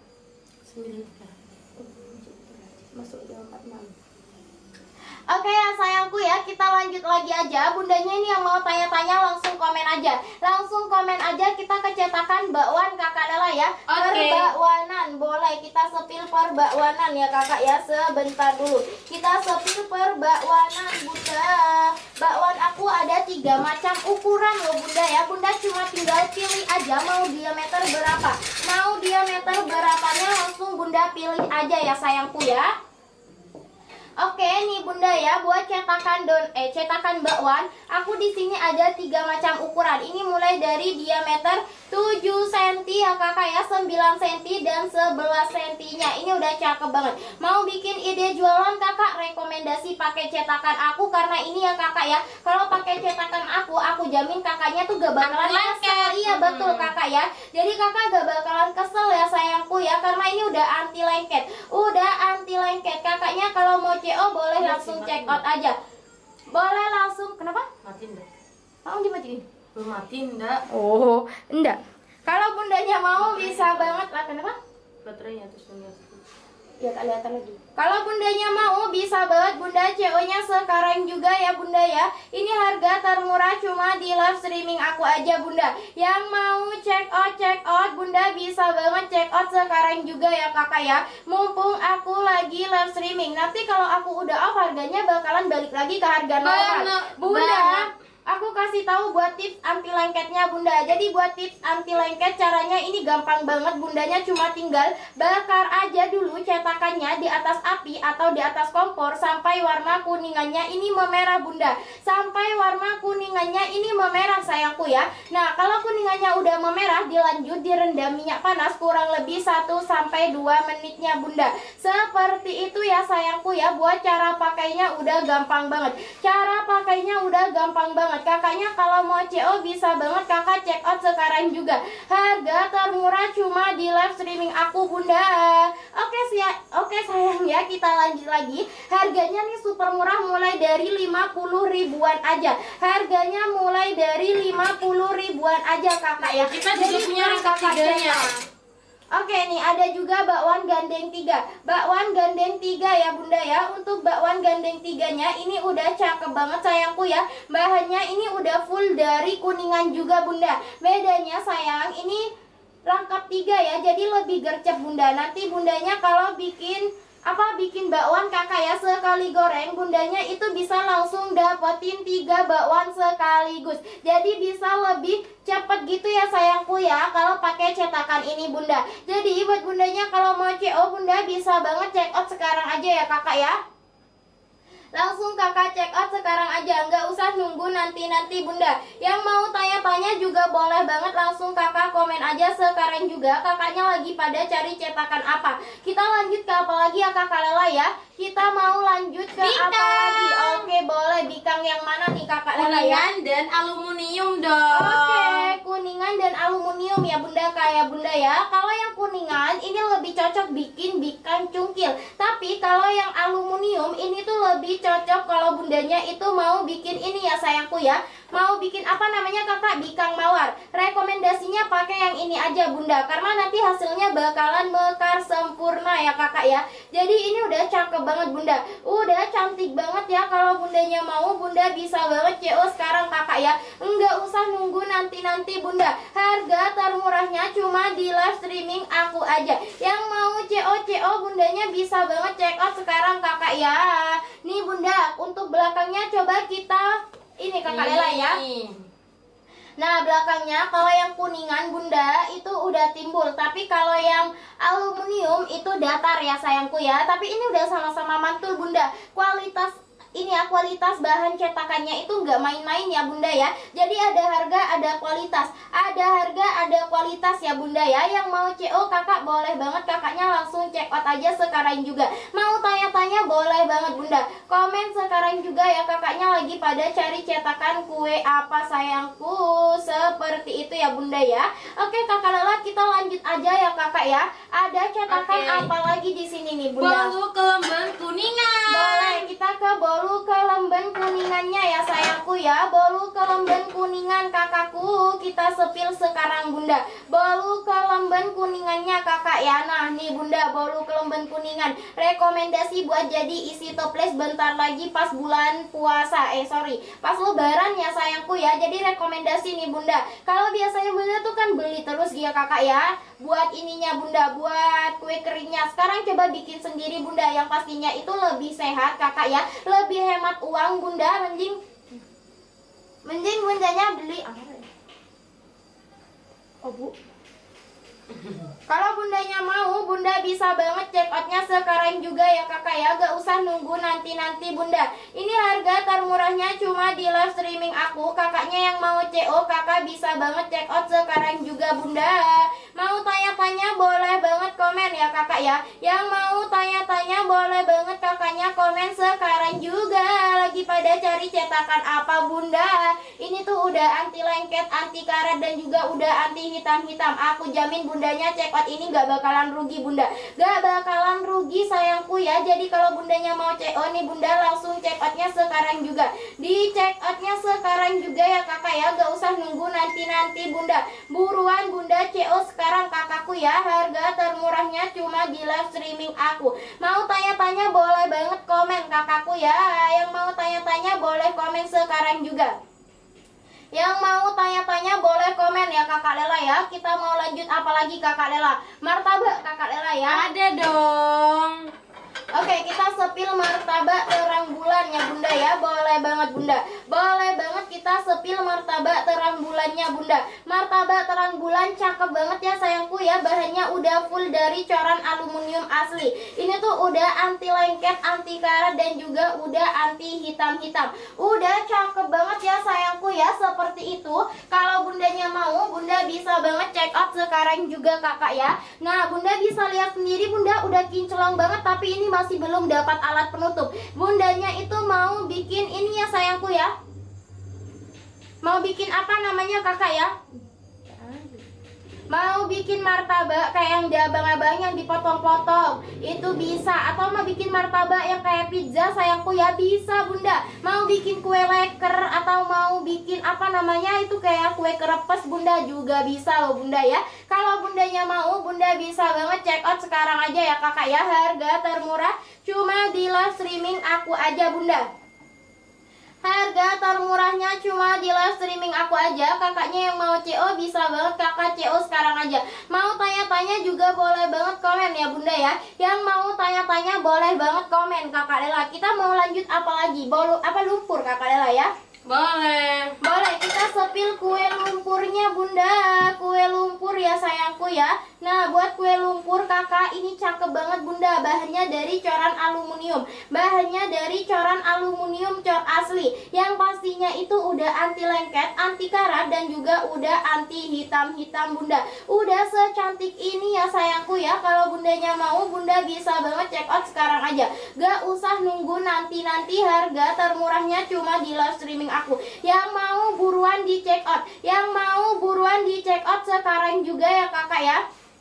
9. Masuk jam 46. Oke ya sayangku ya, kita lanjut lagi aja. Bundanya ini yang mau tanya-tanya langsung komen aja. Langsung komen aja, kita kecetakan bakwan kakak Dela ya. Perbakwanan, boleh kita sepil perbakwanan ya kakak ya. Sebentar dulu, kita sepil perbakwanan bunda. Bakwan aku ada 3 macam ukuran loh bunda ya. Bunda cuma tinggal pilih aja mau diameter berapa. Mau diameter berapanya langsung bunda pilih aja ya sayangku ya. Oke nih bunda ya, buat cetakan bakwan, aku di sini ada 3 macam ukuran. Ini mulai dari diameter 7 cm ya kakak ya, 9 cm dan 11 cm nya. Ini udah cakep banget. Mau bikin ide jualan kakak, rekomendasi pakai cetakan aku karena ini ya kakak ya. Kalau pakai cetakan aku jamin kakaknya tuh gak bakalan kesel. Iya betul kakak ya. Jadi kakak gak bakalan kesel ya sayangku ya, karena ini udah anti lengket. Udah anti lengket. Kakaknya kalau mau CO boleh langsung check out aja. Boleh langsung. Kenapa? Mati enggak? Mau dimatiin? Belum mati enggak? Oh, enggak. Kalau bundanya mau bisa banget lah. Kenapa? Baterainya terus enggak. Ya tak lihat lagi. Kalau bundanya mau bisa banget bunda CO nya sekarang juga ya bunda ya. Ini harga termurah cuma di live streaming aku aja bunda. Yang mau check out bunda bisa banget check out sekarang juga ya kakak ya. Mumpung aku lagi live streaming. Nanti kalau aku udah off harganya bakalan balik lagi ke harga normal. Bunda, aku kasih tahu buat tips anti lengketnya bunda. Jadi buat tips anti lengket caranya ini gampang banget. Bundanya cuma tinggal bakar aja dulu cetakannya di atas api atau di atas kompor sampai warna kuningannya ini memerah bunda. Sampai warna kuningannya ini memerah sayangku ya. Nah kalau kuningannya udah memerah, dilanjut direndam minyak panas kurang lebih 1-2 menitnya bunda. Seperti itu ya sayangku ya. Buat cara pakainya udah gampang banget. Cara pakainya udah gampang banget. Kakaknya kalau mau CO bisa banget kakak check out sekarang juga. Harga termurah cuma di live streaming aku bunda. Oke sayang ya, kita lanjut lagi. Harganya nih super murah, mulai dari 50 ribuan aja. Harganya mulai dari 50 ribuan aja kakak ya. Kita juga punya rangka tiganya. Oke nih ada juga bakwan gandeng 3. Bakwan gandeng 3 ya bunda ya. Untuk bakwan gandeng 3-nya ini udah cakep banget sayangku ya. Bahannya ini udah full dari kuningan juga bunda. Bedanya sayang ini rangkap 3 ya, jadi lebih gercep bunda. Nanti bundanya kalau bikin bakwan kakak ya sekali goreng, bundanya itu bisa langsung dapetin 3 bakwan sekaligus. Jadi bisa lebih cepet gitu ya sayangku ya kalau pakai cetakan ini bunda. Jadi buat bundanya kalau mau CO bunda bisa banget check out sekarang aja ya kakak ya. Langsung kakak check out sekarang aja, nggak usah nunggu nanti-nanti bunda. Yang mau tanya-tanya juga boleh banget, langsung kakak komen aja sekarang juga. Kakaknya lagi pada cari cetakan apa. Kita lanjut ke apa lagi ya kakak Lela ya. Kita mau lanjut ke Bikang. apa lagi? Oke boleh, bikang yang mana nih kakak Lela ya? Kuningan dan aluminium dong. Oke, kuningan dan aluminium ya bunda, kayak bunda ya. Kalau yang kuningan ini lebih cocok bikin bikang cungkil. Tapi kalau yang aluminium ini tuh lebih cocok kalau bundanya itu mau bikin ini ya sayangku ya. Mau bikin apa namanya kakak? Bikang mawar. Rekomendasinya pakai yang ini aja bunda, karena nanti hasilnya bakalan mekar sempurna ya kakak ya. Jadi ini udah cakep banget bunda, udah cantik banget ya. Kalau bundanya mau, bunda bisa banget CO sekarang kakak ya. Enggak usah nunggu nanti-nanti bunda. Harga termurahnya cuma di live streaming aku aja. Yang mau CO bundanya bisa banget check out sekarang kakak ya. Nih bunda, untuk belakangnya coba kita ini kakak Lela ya. Nah belakangnya kalau yang kuningan bunda itu udah timbul, tapi kalau yang aluminium itu datar ya sayangku ya. Tapi ini udah sama-sama mantul bunda. Kualitas ini ya, kualitas bahan cetakannya itu nggak main-main ya bunda ya. Jadi ada harga, ada kualitas. Ada harga, ada kualitas ya bunda ya. Yang mau CO kakak boleh banget, kakaknya langsung check out aja sekarang juga. Mau tanya-tanya boleh banget bunda. Komen sekarang juga ya, kakaknya lagi pada cari cetakan kue apa sayangku. Seperti itu ya bunda ya. Oke kakak Lela, kita lanjut aja ya kakak ya. Ada cetakan apa lagi di sini nih bunda? Bolu kelemban kuningan. Boleh, kita ke bolu kelemban kuningannya ya sayangku ya. Bolu kelemban kuningan kakakku, kita sepil sekarang bunda. Bolu kelemban kuningannya kakak ya. Nah nih bunda, bolu kelemban kuningan. Rekomendasi buat jadi isi toples bentar lagi pas bulan puasa. Pas lebaran ya sayangku ya. Jadi rekomendasi nih bunda. Kalau biasanya bunda tuh kan beli terus ya kakak ya, buat ininya bunda, buat kue keringnya. Sekarang coba bikin sendiri bunda, yang pastinya itu lebih sehat kakak ya, lebih hemat uang bunda. Mending bundanya beli bu. Kalau bundanya mau, bunda bisa banget check outnya sekarang juga ya kakak ya. Gak usah nunggu nanti-nanti bunda. Ini harga termurahnya cuma di live streaming aku. Kakaknya yang mau CO, kakak bisa banget check out sekarang juga bunda. Mau tanya-tanya boleh banget komen ya kakak ya. Yang mau tanya-tanya boleh banget, kakaknya komen sekarang juga. Lagi pada cari cetakan apa bunda? Ini tuh udah anti lengket, anti karat, dan juga udah anti hitam-hitam. Aku jamin bundanya check out ini gak bakalan rugi bunda. Gak bakalan rugi sayangku ya. Jadi kalau bundanya mau CO nih bunda, langsung check outnya sekarang juga. Di check outnya sekarang juga ya kakak ya. Gak usah nunggu nanti-nanti bunda. Buruan bunda CO sekarang kakakku ya. Harga termurahnya cuma di live streaming aku. Mau tanya-tanya boleh banget komen kakakku ya. Yang mau tanya-tanya boleh komen sekarang juga. Yang mau tanya-tanya boleh komen ya kakak Lela ya. Kita mau lanjut apa lagi kakak Lela? Martabak kakak Lela ya. Ada dong. Oke, kita sepil martabak terang bulan ya bunda ya. Boleh banget bunda. Boleh banget kita sepil martabak terang bulannya bunda. Martabak terang bulan cakep banget ya sayangku ya. Bahannya udah full dari coran aluminium asli. Ini tuh udah anti lengket, anti karat, dan juga udah anti hitam-hitam. Udah cakep banget ya sayangku ya. Seperti itu. Kalau bundanya mau, bunda bisa banget check out sekarang juga kakak ya. Nah bunda bisa lihat sendiri bunda udah kinclong banget, tapi ini masih belum dapat alat penutup. Bundanya itu mau bikin ini ya sayangku ya. Mau bikin apa namanya kakak ya? Mau bikin martabak kayak yang di abang-abang yang dipotong-potong, itu bisa. Atau mau bikin martabak yang kayak pizza sayangku ya, bisa bunda. Mau bikin kue leker atau mau bikin apa namanya itu kayak kue kerepes bunda juga bisa loh bunda ya. Kalau bundanya mau, bunda bisa banget check out sekarang aja ya kakak ya. Harga termurah cuma di live streaming aku aja bunda. Harga termurahnya cuma di live streaming aku aja. Kakaknya yang mau CO bisa banget kakak CO sekarang aja. Mau tanya-tanya juga boleh banget komen ya bunda ya. Yang mau tanya-tanya boleh banget komen kakak Lela. Kita mau lanjut apa lagi? Lumpur kakak Lela ya. Boleh. Boleh, kita sepil kue lumpurnya bunda. Kue lumpur ya ya sayangku ya. Nah, buat kue lumpur kakak ini cakep banget bunda. Bahannya dari coran aluminium. Bahannya dari coran aluminium cor asli. Yang pastinya itu udah anti lengket, anti karat, dan juga udah anti hitam-hitam bunda. Udah secantik ini ya sayangku ya. Kalau bundanya mau, bunda bisa banget check out sekarang aja. Gak usah nunggu nanti-nanti, harga termurahnya cuma di live streaming aku. Yang mau buruan di check out. Yang mau buruan di check out sekarang juga ya kakak ya.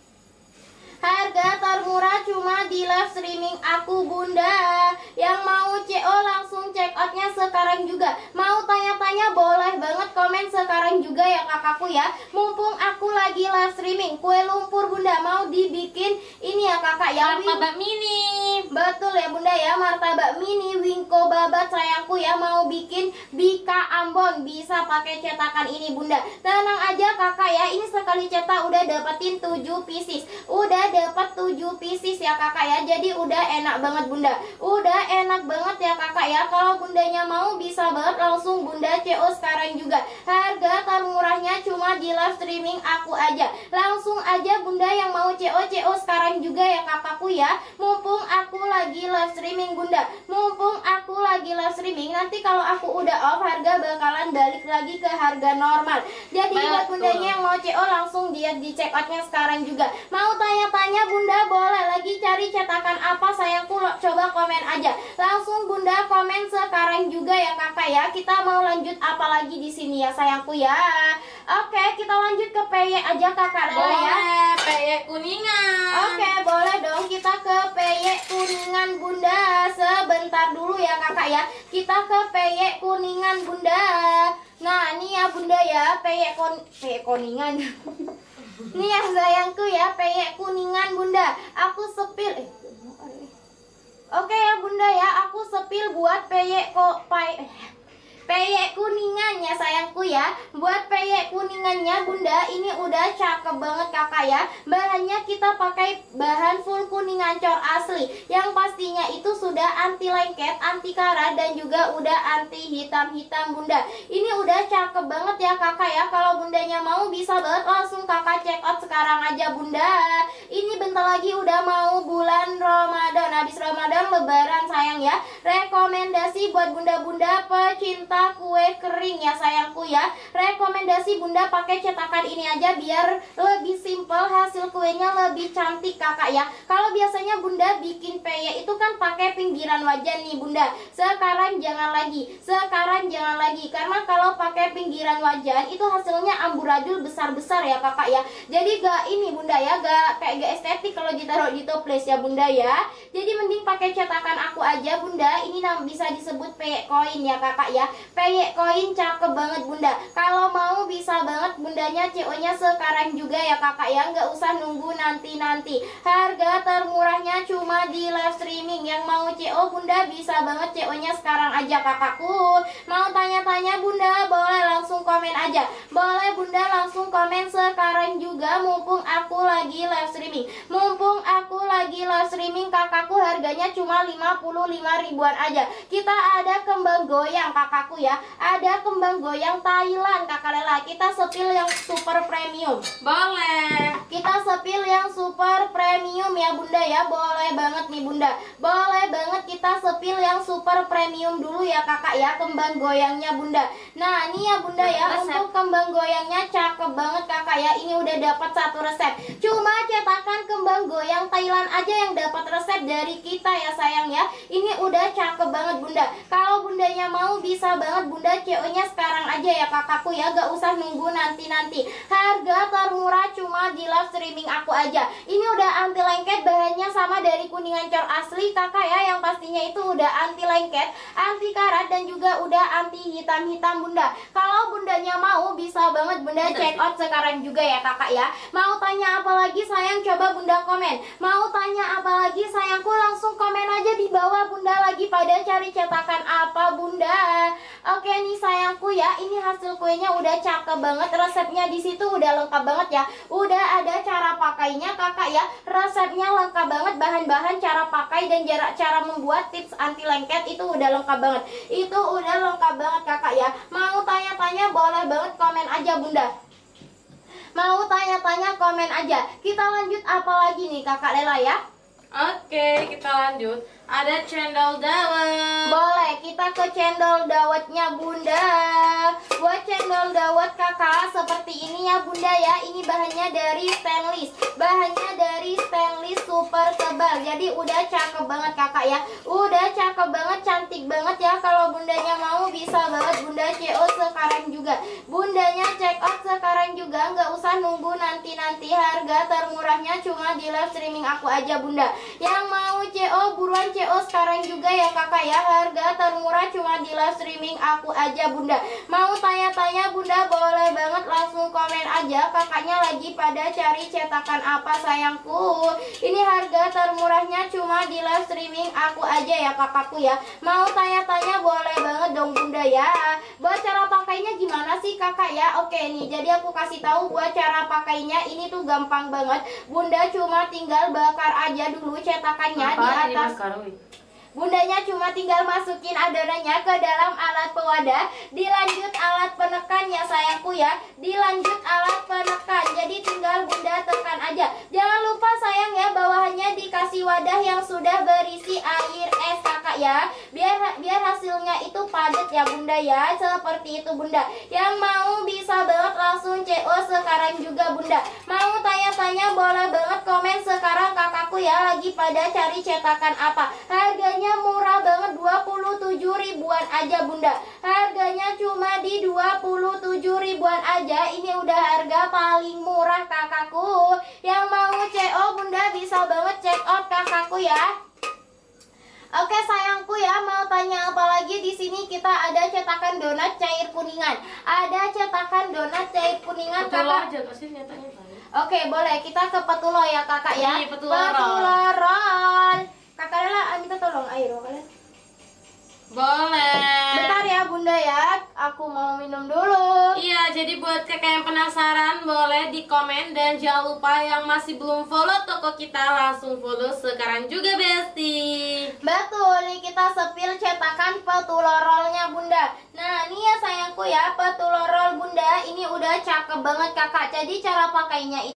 Harga termurah cuma di live streaming aku bunda. Yang mau CO langsung check outnya sekarang juga. Mau tanya-tanya boleh banget komen sekarang juga ya kakakku ya. Mumpung aku lagi live streaming. Kue lumpur bunda mau dibikin ini ya kakak ya, martabak mini. Betul ya bunda ya, martabak mini wingko babat sayangku ya. Mau bikin bika ambon bisa pakai cetakan ini bunda. Tenang aja kakak ya, ini sekali cetak udah dapetin 7 pieces. Udah dapat 7 pieces ya kakak ya. Jadi udah enak banget bunda. Udah enak banget ya kakak ya. Kalau bundanya mau bisa banget langsung bunda CO sekarang juga. Harga termurahnya cuma di live streaming aku aja. Langsung aja bunda yang mau CO sekarang juga ya kakakku ya. Mumpung aku lagi live streaming bunda. Mumpung aku lagi live streaming, nanti kalau aku udah off harga bakalan balik lagi ke harga normal. Jadi buat bundanya yang mau CO langsung dia di check outnya sekarang juga. Mau tanya-tanya bunda boleh lagi cari cetakan apa sayangku, coba komen aja. Langsung bunda komen sekarang juga ya kakak ya. Kita mau lanjut apa lagi di sini ya sayangku ya. Oke, kita lanjut ke peyek aja kakak Lela ya. Peyek kuningan. Oke, boleh dong kita ke peyek kuningan bunda. Sebentar dulu ya kakak ya. Kita ke peyek kuningan bunda. Nah, ini ya bunda ya, peyek kuningan. Nih ya sayangku ya, peyek kuningan bunda. Aku sepil Oke ya bunda ya, aku sepil buat peyek kuningan ya sayangku ya. Buat peyek kuningannya bunda ini udah cakep banget kakak ya. Bahannya kita pakai bahan full kuningan cor asli. Yang pastinya itu sudah anti lengket, anti karat, dan juga udah anti hitam-hitam bunda. Ini udah cakep banget ya kakak ya. Kalau bundanya mau bisa banget langsung kakak check out sekarang aja bunda. Ini bentar lagi udah mau bulan Ramadan. Habis Ramadan lebaran sayang ya. Rekomendasi buat bunda-bunda pecinta kue kering ya sayangku ya. Rekomendasi bunda pakai cetakan ini aja biar lebih simple, hasil kuenya lebih cantik kakak ya. Kalau biasanya bunda bikin peyek itu kan pakai pinggiran wajan nih bunda. Sekarang jangan lagi. Sekarang jangan lagi karena kalau pakai pinggiran wajan itu hasilnya amburadul besar-besar ya kakak ya. Jadi gak ini bunda ya, gak estetik kalau ditaruh di toples ya bunda ya. Jadi mending pakai cetakan aku aja bunda. Ini bisa disebut peyek koin ya kakak ya. Peyek koin cakep banget bunda. Kalau mau bisa banget bundanya CO-nya sekarang juga ya kakak ya. Nggak usah nunggu nanti-nanti. Harga termurahnya cuma di live streaming. Yang mau CO bunda bisa banget CO-nya sekarang aja kakakku. Mau tanya-tanya bunda boleh langsung komen aja. Boleh bunda langsung komen sekarang juga. Mumpung aku lagi live streaming. Mumpung aku lagi live streaming kakakku, harganya cuma 55 ribuan aja. Kita ada kembang goyang kakakku ya. Ada kembang goyang Thailand kakak Lela. Kita sepil yang super premium. Boleh. Kita sepil yang super premium ya bunda ya. Boleh banget nih bunda. Boleh banget kita sepil yang super premium dulu ya kakak ya. Kembang goyangnya bunda. Nah ini ya bunda ya. Untuk kembang goyangnya cakep banget kakak ya. Ini udah dapat satu resep. Cuma cetakan kembang goyang Thailand aja yang dapat resep dari kita ya sayang ya. Ini udah cakep banget bunda. Kalau bundanya mau bisa banget bunda CO-nya sekarang aja ya kakakku ya. Gak usah nunggu nanti-nanti. Harga termurah cuma di live streaming aku aja. Ini udah anti lengket, bahannya sama dari kuningan cor asli kakak ya. Yang pastinya itu udah anti lengket, anti karat, dan juga udah anti hitam-hitam bunda. Kalau bundanya mau bisa banget bunda check out sekarang juga ya kakak ya. Mau tanya apa lagi sayang, coba bunda komen. Mau tanya apa lagi sayangku, langsung komen aja di bawah bunda. Lagi pada cari cetakan apa bunda? Oke nih sayangku ya, ini hasil kuenya udah cakep banget. Resepnya di situ udah lengkap banget ya. Udah ada cara pakainya kakak ya. Resepnya lengkap banget, bahan-bahan, cara pakai, dan cara membuat tips anti lengket itu udah lengkap banget. Itu udah lengkap banget kakak ya. Mau tanya-tanya boleh banget komen aja bunda. Mau tanya-tanya komen aja. Kita lanjut apa lagi nih Kakak Lela ya? Oke, kita lanjut. Ada cendol dawet. Boleh, kita ke cendol dawetnya Bunda. Buat cendol dawet kakak seperti ini ya Bunda ya. Ini bahannya dari stainless. Bahannya dari stainless super tebal. Jadi udah cakep banget kakak ya. Udah cakep banget, cantik banget ya. Kalau bundanya mau bisa banget Bunda CO sekarang juga. Bundanya check out sekarang juga. Nggak usah nunggu nanti-nanti. Harga termurahnya cuma di live streaming aku aja Bunda. Yang mau CO buruan CO sekarang juga ya kakak ya. Harga termurah cuma di live streaming aku aja Bunda. Mau tanya-tanya Bunda boleh banget langsung komen aja. Kakaknya lagi pada cari cetakan apa sayangku. Ini harga termurahnya cuma di live streaming aku aja ya kakakku ya. Mau tanya-tanya boleh banget dong Bunda ya. Buat cara pakainya gimana sih kakak ya? Oke nih, jadi aku kasih tahu buat cara pakainya. Ini tuh gampang banget Bunda, cuma tinggal bakar aja dulu cetakannya di atas. Bundanya cuma tinggal masukin adonannya ke dalam alat pewadah. Dilanjut alat penekan ya sayangku ya. Dilanjut alat penekan. Jadi tinggal Bunda tekan aja. Jangan lupa sayang ya, bawahannya dikasih wadah yang sudah berisi air es kakak ya. Biar hasilnya itu padat ya Bunda ya. Seperti itu Bunda. Yang mau bisa banget langsung CO sekarang juga Bunda. Mau tanya-tanya boleh banget komen sekarang kakakku ya. Lagi pada cari cetakan apa. Harganya murah banget, 27 ribuan aja Bunda. Harganya cuma di 27 ribuan aja. Ini udah harga paling murah kakakku. Yang mau CO Bunda bisa banget check out kakakku ya. Oke sayangku ya, mau tanya apa lagi? Di sini kita ada cetakan donat cair kuningan. Ada cetakan donat cair kuningan kakak. Aja kasih nyatanya. Oke, boleh kita ke petulo ya kakak ya. Iya, petuloran. Petuloran. Kakak Lela minta tolong air kalian. Boleh. Bentar ya Bunda ya, aku mau minum dulu. Iya, jadi buat kakak yang penasaran boleh di komen. Dan jangan lupa yang masih belum follow toko kita langsung follow sekarang juga Besti. Betul, nih kita sepil cetakan petulorolnya Bunda. Nah ini ya sayangku ya, petulorol Bunda ini udah cakep banget kakak. Jadi cara pakainya